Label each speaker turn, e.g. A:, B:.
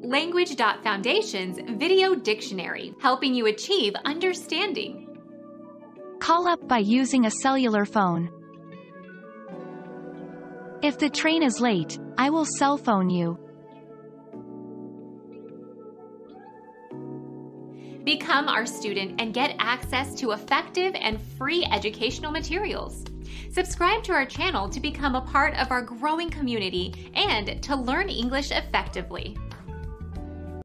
A: Language.Foundation's Video Dictionary, helping you achieve understanding.
B: Call up by using a cellular phone. If the train is late, I will cell phone you.
A: Become our student and get access to effective and free educational materials. Subscribe to our channel to become a part of our growing community and to learn English effectively.